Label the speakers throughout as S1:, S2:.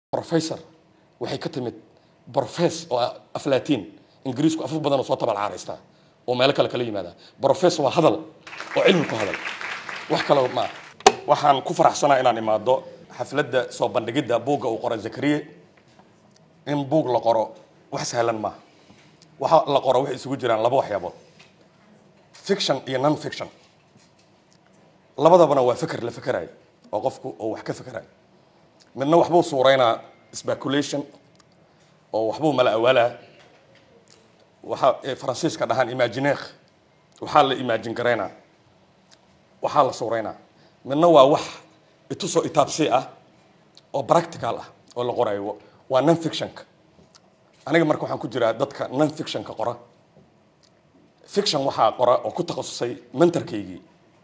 S1: بروفيسور waxay ka timid بروفيس oo aflaatiin ingiriisku afaf badan oo soo tabal caaraysta oo meel kale kala yimaada بروفيس waa hadal oo cilmi ku hadal wax kale ma waxaan ku faraxsanaa inaan imaado xafladda soo bandhigida buugga uu qoray Zakariya in buug la qoro wax sahlan ma waxa la qoro wax isugu jiraan laba waxyaabo fiction iyo non fiction labadaba waa fikir la fikiraay oo qofku oo wax ka fikiraay midna waxbuu suureynaa speculation oo waxbuu mala awala waxa Faransiiska dhahan imaginaire waxa la imagine gareena waxa la suureynaa midna waa wax itusoo itaabsi ah oo practical ah oo la qorayo waa non fiction aniga marka waxaan ku jiraa dadka non fiction ka qora fiction waxa qora oo ku takhasusay mentorkeygii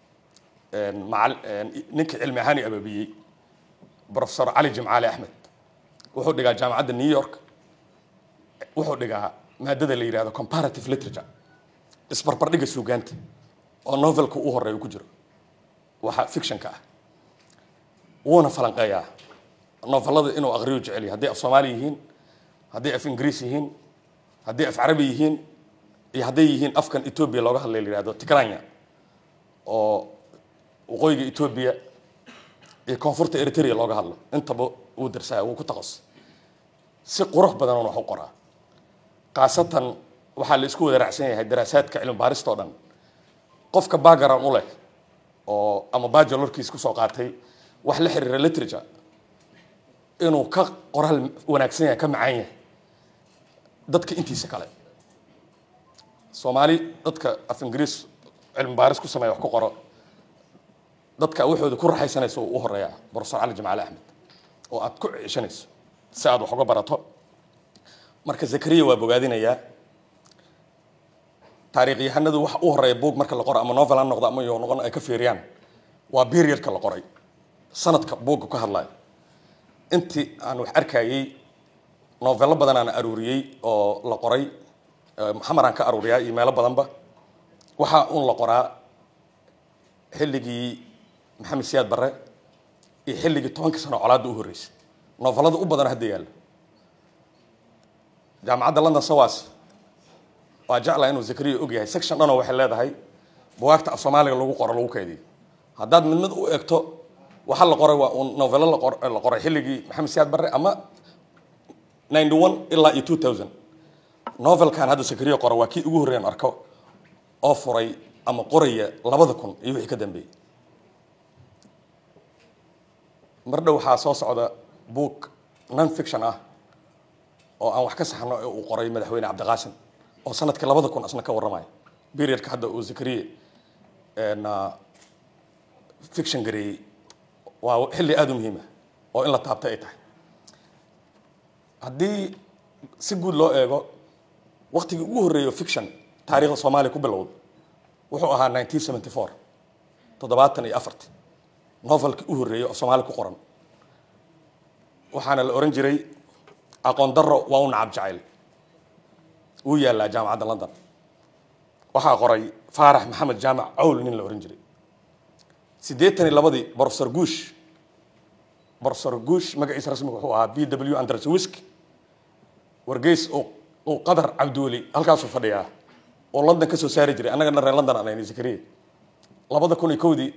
S1: ninka cilmi ahaan ababiyay بروفيسور علي جمعالي أحمد وحو دغا جامعة نيويورك وحو دغا مادة اللي يراهدو comparative literature اسبربر دغا سوغانت oo novelku u horeeyo ku jiro waxa fiction ka ah woona falanqeeya novelada inuu aqriyo jecel hadii af Soomaali yihiin hadii af Ingiriis yihiin hadii af Carabi yihiin iyo hadii yihiin afkan Ethiopia looga hadlay yiraahdo Tigranya oo waqooyiga Ethiopia ee koonfurta Eritrea looga hadlo intaba uu darsaa uu ku taqas si qurux badan oo wax u qoraa qaasatan waxa la isku wada raacsan yahay daraasaadka cilmi baarista oo dhan qofka background u leh oo ama bachelorkiis ku soo qaatay wax la xiriira literature inuu ka qoraal wanaagsan yahay ka macaan yahay dadka intiisa kale Soomaali dadka af Ingiriis cilmi baaris ku sameeyo wax ku qoro dadka wuxuu ku raaxaysanayso oo u horeeya Professor Ali Jamaal Ahmed oo aad ku cishanayso si aad wax uga barato marka Zakariya waa bogaadinaya taariikhyahanadu wax u horeeya buug marka la qoro ama novel aan noqdo ama iyo noqon ay ka fiiriyaan waa periodka la qoray sanadka buugga ka hadlay intii aan wax arkayay novel badan aan aruuriyay oo la qoray maxamed ka aruuriyay email badanba waxa uu la qoraa xilligii محمد سياد برا يحل جي 10 سنة علاده هوريس نوفلات أبدا هدي يلا جامعة لندن سواس وجعل إنه Zakariya أوجي هاي سكشن أنا وحلا هذا هاي بوقت الصومالي اللي قرأ لو كذي هذا من مد أكتو وحل قرأ ونوفل اللي قرأ حل جي محمد سياد برا أما 91 إلا 2000 نوفل كان هذا Zakariya قرأ وكي أجورين أركو أوفري أما قرية لبضكم يوحي كدم بي marna waxa soo socda book non fiction ah oo aan wax ka saxno oo qoray madaxweyne Cabdiqaasim oo sanadkii 2000 asna ka waramay periodka hadda uu Zakariya fiction gareey waa xilli aad u muhiim ah oo in la taabto ay tahay hadii si guud loo eego waqtigii ugu horeeyay fiction taariikhda Soomaaliya ku bilowday wuxuu ahaa 1974 74 novelki u horeeyay oo Soomaali ku qoran waxaana la oran jiray aqoon darro waa uu nacab jacayl uu yaala jaamacadda London waxa qoray Faarax Maxamed Jaamac Awl nin la oran jiray 82 Professor Guush magaciisa rasmiga wuxuu ahaa BW Andrzejewski wargeys oo qadar Cabduuli halkaas u fadhiyaa oo London ka soo saari jiray anagana reer London aan Zakariya 2001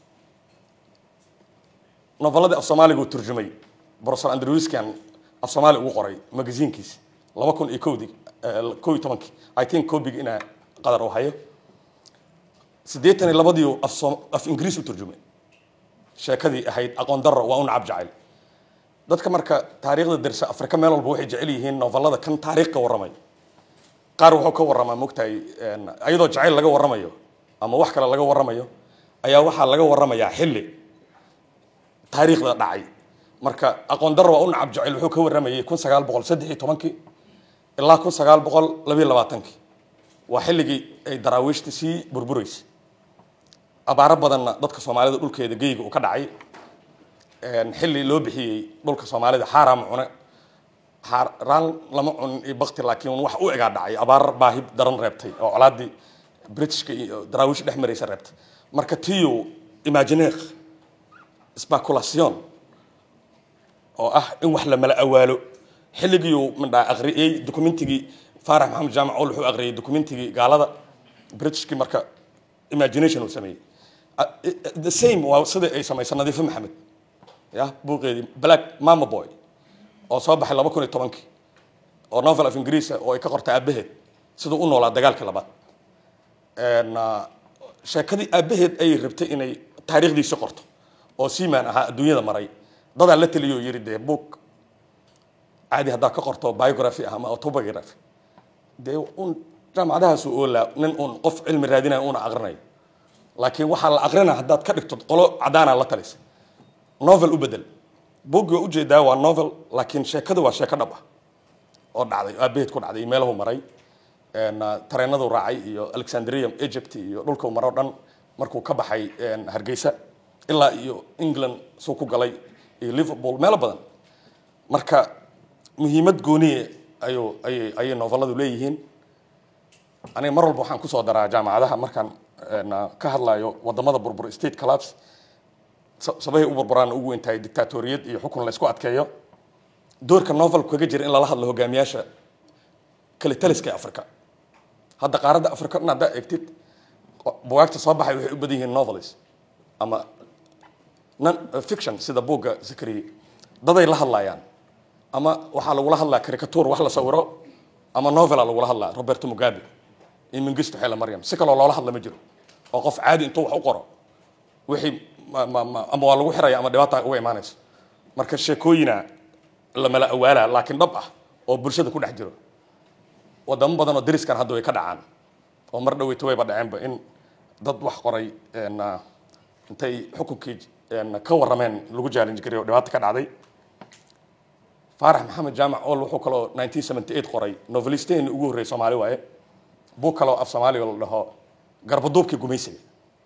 S1: novelada af Soomaaliga uu turjumay Professor Andrzejewski af Soomaali uu qoray magaziinkiis 2011 I think copy ina qadar oo hayo 82 af Ingiriis uu turjumay sheekadii ahayd aqoon darro waa un cab jacayl dadka marka taariikhda darsa Afrika meel walba waxay jecel yihiin novelada kan taariikhka waramay qaar wuxuu ka waramaa mugtay ayadoo jacayl laga waramayo ama wax kale laga waramayo ayaa waxa laga waramayaa xilli taariikhda dhacay marka aqoon darro waa un cab jacayl wuxuu ka waramayay 1913 ilaa 1922 waa xilligii ay daraawiishta si burbureysay abaara badan dadka Soomaalida dhulkeeda geeyga uu ka dhacay xilli loo bixiyay dhulka Soomaalida xaraam cuna xaraan lama cun baqti laakiin wax u egaa dhacay abaar baahib daran reebtay oo colaadii Britishka iyo daraawiish dhexmaraysa reebtay marka tiyo imaginaire speculation oo ah in wax la mala awaalo xilligii min dhaa aqriyay documentigii Faarax Maxamed Jaamac oo wuxuu aqriyay documentigii gaalada Britishkii marka imagination uu sameeyay the same waa sida ay sameeyay Nadiif Maxamed ya buuqeedii Black Mama Boy oo soo baxay 2010 oo novel of English oo ay ka qortay aabaheed sidoo u noolaa dagaalka labaad sheekadii aabaheed ay rabtay inay taariikhdiisa qorto oo siimaan ahaa adduunyada maray dad la taliyo yiri de book عادي هذا كقرطه biography أهم أو autobiography ده جامعة ده سؤال نن قف علم الرادينا أغرني لكن وحال أغرنا هذا كرك تقولوا عدانا الله تليس نوفل أبدل بوج وجه ده والنوفل لكن شكده وشكده بقى أو عادي أبيت كون عادي ماله مري إن ترينا ذو راعي يو ألكسندريا إيجيبتي يو رولكو مرادن مركو كبحي هرجيسة إلا يو إنجلند سوكو جالي ليفربول ماله بدن مركا muhiimad gooniye ay noveladu leeyihiin aniga mar walba waxaan ku soo daraa jaamacadaha markaan ka hadlayo wadamada burbur state collapse sabahay u burburaan ugu intaay dictatoriyad iyo xukun la isku adkeeyo doorka novel kaga jira in la hadlo hogaamiyaasha kale taliska Afrika hadda qaaradda Afrika nada egtid buugagta soo baxay waxay u badan yihiin novels ama non fiction sida buugga Zakariya daday la hadlayaan ama waxa lagu la hadlaa caricature wax la sawiro ama novel lagu la hadlaa Roberto Mugabe in Mengistu Haile Mariam si kale loo la hadla ma jiro oo qof caadi intuu wax u qoro wixii ama waa lagu xiraya ama dhibaato uga imaanayso marka sheekooyina la mala awaala laakiin dhab ah oo bulshada ku dhex jiro wadamo badan oo deriskan hadda way ka dhacaan oo mar dhaweeyto way badhaceenba in dad wax qoray intay xukunkii ka warameen lagu challenge gareeyo dhibaato ka dhacday فارح محمد جامع أول وحو كلو 1978 قري نوفلستين ugu horeey Soomaali waaye buu kalo af Soomaali oo dhaho garbaduubkii gumaysiga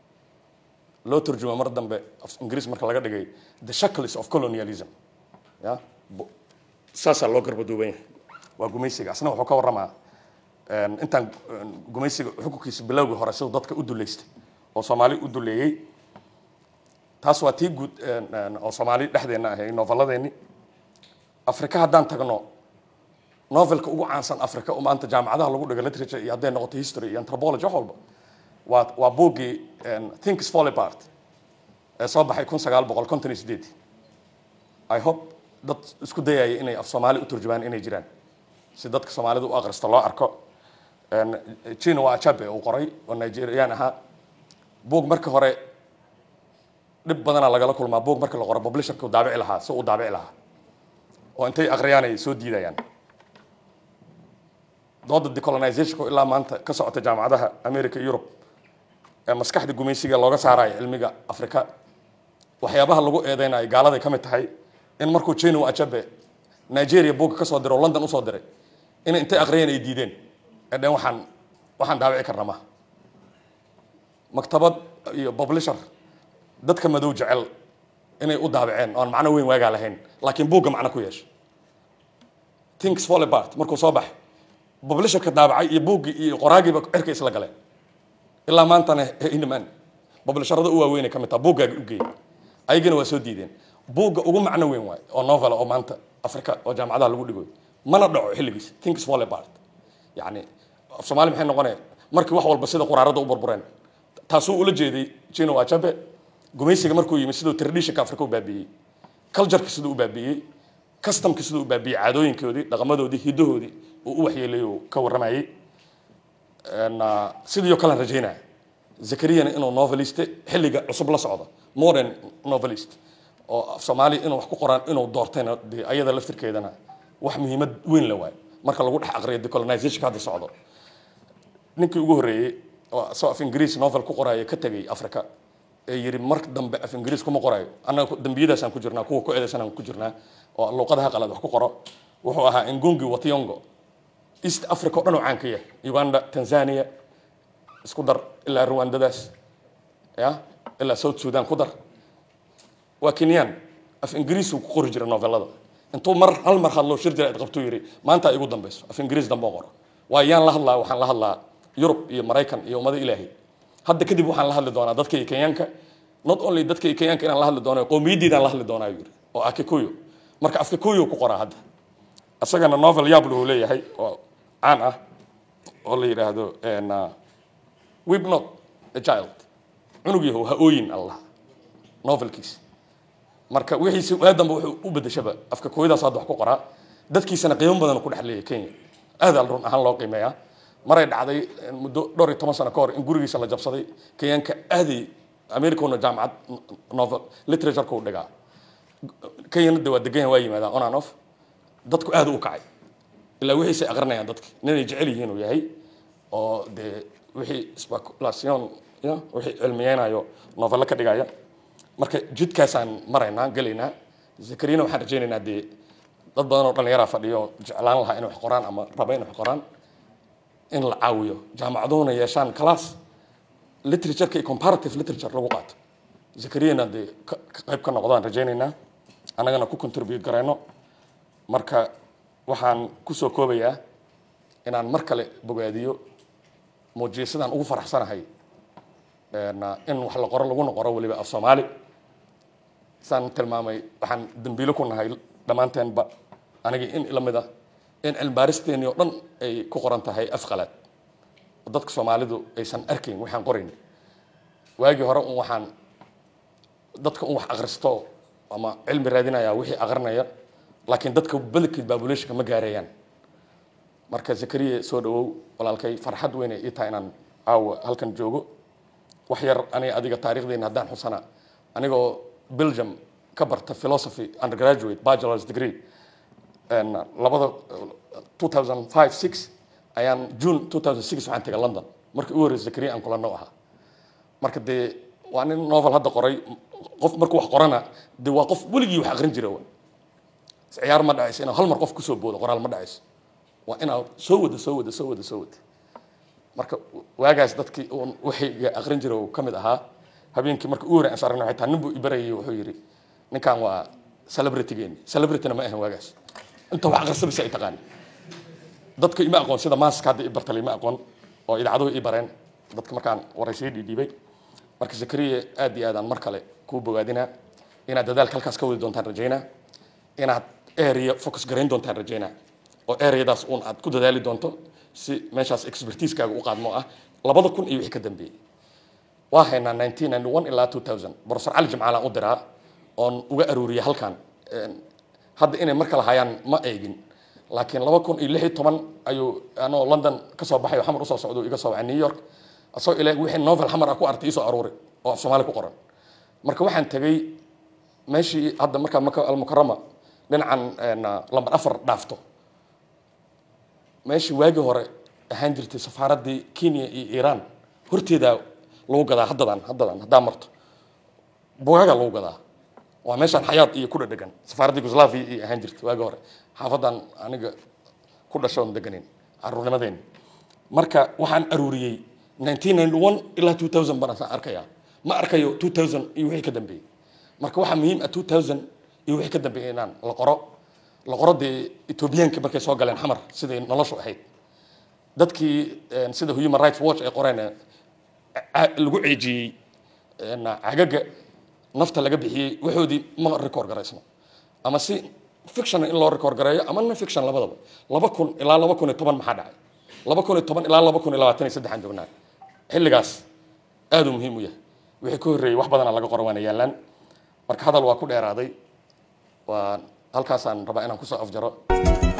S1: loo turjumo mar dambe af Ingiriis marka laga dhigay the shackles of colonialism ya saasa loo garbaduubay waa gumaysiga asna wuxuu ka waramaa intaan gumaysiga xukunkiisa bilowgii hore sidoo dadka u duleystay oo Soomaali u duleeyay taas waa tii guud oo Soomaali dhexdeena ahay noveladeeni Afrika haddaan tagno novelka ugu caansan Afrika oo maanta jaamacadaha lagu dhigo literature iyo haddii noqoto history iyo anthropology walba waa buugii Things Fall Apart ee soo baxay 1958 I hope dad isku dayay inay af Soomaali u turjumaan inay jiraan si dadka Soomaalida u aqristo loo arko Chinua Achebe oo qoray oo Nigerian aha buug marka hore dib badan laga kulmaa buug marka la qoro publisherka uu daabici lahaa soo u daabici lahaa oo intay aqriyaan ay soo diidayaan dooda decolonization ilaa maanta ka socota jaamacadaha America Europe ee maskaxda gumaysiga looga saaray cilmiga Afrika waxyaabaha lagu eedeynay gaalada ka mid tahay in markuu Chinua Achebe Nigeria buug ka soo diro London u soo diray in intay aqriyaan ay diideen ee waxaan daabici karnaa maktabad iyo publisher dadka madow jecel inay u daabiceen oo macna weyn waaga lahayn laakiin buugga macna ku yeesho Things Fall Apart markuu soo baxay publisherka daabacay iyo buuggi iyo qoraagiiba cirka isla galeen ilaa maantana inman publisherada u waaweyn ka mid ah buugga u geeyay ayagana waa soo diideen buugga ugu macna weyn waay oo novel oo maanta Afrika oo jaamacadaha lagu dhigo mana dhaco xilligiis Things Fall Apart yani Soomaali maxay noqonay markii wax walba sida quraarada u burbureen taasoo ula jeeday Chinua Achebe gumaysiga markuu yimid sidoo traditionka Afrika u baabiyay culture-ka sidoo u baabiyay custom-ka sidoo u baabiyay caadooyinkoodii dhaqamadoodii hidahoodii oo u waxyeelayo ka waramayay sidoo kale rajeynaa Zakariya inuu novelist xilliga cusub la socdo modern novelist oo Soomaali inuu wax ku qoraan inuu doortayna ayada laftirkeedana wax muhiimad weyn la waay marka lagu dhex aqriyo decolonization ka socdo ninkii ugu horeeyay oo soo af Ingiriis novel ku qoraya ka tagay Afrika yiri mark dambe af Ingiriis kuma qorayo anaga dambiyadaas aan ku jirnaa kuwa ku eedaysan aan ku jirnaa oo luqadaha qalad wax ku qoro wuxuu ahaa Ngugi wa Thiong'o East Africa oo dhan oo caan ka yahay Uganda Tanzania isku dar ilaa Rwandadaas ya ilaa South Sudan ku dar waa Kenyan af Ingiriis ku qori jiray novelada intuu hal mar hadlo shir jira qabto yiri maanta igu dambayso af Ingiriis dambe qoro waa yaan la hadlaa waxaan la hadlaa Europe iyo Mareykan iyo ummada Ilaahay hadda kadib waxaan la hadli doonaa dadka Kenyanka not only dadka Kenyanka inaan la hadli doono qowmiyadiidan la hadli doonaa yiri oo Akikuyu marka afka kooyo ku qoraa hadda asagana novel yaab loo leeyahay oo aan ah oo la yiraahdo weep not a child cunugi ha ooyin allah novelkiis marka wixiisi aadamba wuxuu u bedeshaba afka kooyadaas hadda wax ku qoraa dadkiisana qiimo badan ku dhaxleeyay Kenya aad run ahaan loo qiimeeyaa maray dhacday muddo 12 sano ka hor in gurigiisa la jabsaday Kenyanka aadi American jaamacad novel literature ku dhigaa Kenyan waa degan waa yimaadaan on and off dadku aad u kacay ilaa wixii ay aqrinayaan dadka inay jecel yihiin oo yahay oo de wixii speculation wixii cilmiyeenayo novel ka dhigaya marka jidkaasaan maraynaa galeynaa Zakariina waxaan rajaynaynaa de dad badan oo dhalinyaro fadhiyo jeclaan lahaa inay wax qoraan ama raba inay wax qoraan in la caawiyo jaamacadoona yeeshaan class literature iyo comparative literature lagu qaato Zakariina de qayb ka noqdaan rajaynaynaa anagana ku contribute garayno marka waxaan ku soo koobayaa inaan mar kale bogaadiyo muujisadaan ugu faraxsanahay in wax la qoro lagu qoro waliba af Soomaali san tilmaamay waxaan dambiilo ku nahay dhamaanteenba aniga in ilamida in cilbaaristeeni oo dhan ay ku qoran tahay afqalaad dadka Soomaalidu aysan arkayn waxaan qorayn waagi hore waxaan dadka wax akhristo ama cilmi raadinaya wixii aqrinaya laakiin dadka badalkii population ma gaarayaan marka Zakariya soo dhawow walaalkay farxad weyn ay tahay inaan halkan joogo wax yar aniga adiga taariikhdeena hadaan xusana anigoo Belgium ka barta philosophy undergraduate bachelor's degree and labada 2005-6 ayaan June 2006 waxaan tagay London markii uu horeeyay Zakariya aan kula nooca marka de waa nin novel hadda qoray qof markuu wax qorana de waa qof weligii wax aqrin jiray ciyaar ma dhacayso inuu hal mar qof ku soo boodo qoraal ma dhacayso waa inuu soo wada marka waagaas dadkii waxay aqrin jiray kamid ahaa habeenkii markii uu horeeyay asarna waxay taan ninbu ibarayay wuxuu yiri ninkan waa celebrity ma ahan waagaas inta wax aqrisabisa ay taqaan dadka ima aqoon sida maaska hadda ibartay ma aqoon oo idaacadu i bareen dadka markaan waraysiyo dhiibay marka Zakariya aad iyo aad aan mar kale ku bogaadina inaad dadaalka halkaas ka wadi doontaan rajaynaa inaad area focus gareyn doontaan rajaynaa oo areadaas aad ku dadaali doonto si meeshaas expertise-kaaga u qaadmo ah 2000 iyo wixii ka dambeeyay waa haynaa 1991 ilaa 2000 Professor Ali Jimcaale u diraa oo uga aruuriyay halkan hadda inay mar kale hayaan ma eegin laakiin 2016 ayuu anoo London ka soo baxay xamar u soo socdo iga soo wacay New York asoo ilaa wixii novel xamar ku artay soo aruuray oo Soomaali ku qoran marka waxaan tagay meeshii hadda marka Makka al-Mukarrama dhinacan lambar 4 dhaafto meeshii waagi hore ahaan jirtay safaaradii Kenya iyo Iran horteeda lagu gadaa haddan hadaa marto boogaga lagu gadaa waa meeshan xayaat iyo ku dhadhagan safaaradii Yugoslavia iyo ahaan jirtay waagi hore xaafadan aniga ku dhashoon deganin aruurnimadeen marka waxaan aruuriyay 1991 ilaa 2000 bana arkaya ma arkayo 2000 iyo wixii ka dambeeyay marka waxa muhiim ah 2000 iyo wixii ka dambeeyay inaan la qoro de Ethiopianka markay soo galeen xamar sidii noloshu ahayd dadkii sida Human Rights Watch ay qoreen lagu ceejiyay agaga nafta laga bixiyay waxoodii ma record garaysno ama si fiction in loo record gareeyo ama non fiction labadaba 2000 ilaa 2010 maxaa dhacay 2010 ilaa 2023 aan joognaa xilligaas aad u muhiim u yahay wixii ka horeeyay wax badan laga qoran waana yaalaan marka hadal waa ku dheeraaday waa halkaas aan rabaa inaan ku soo afjaro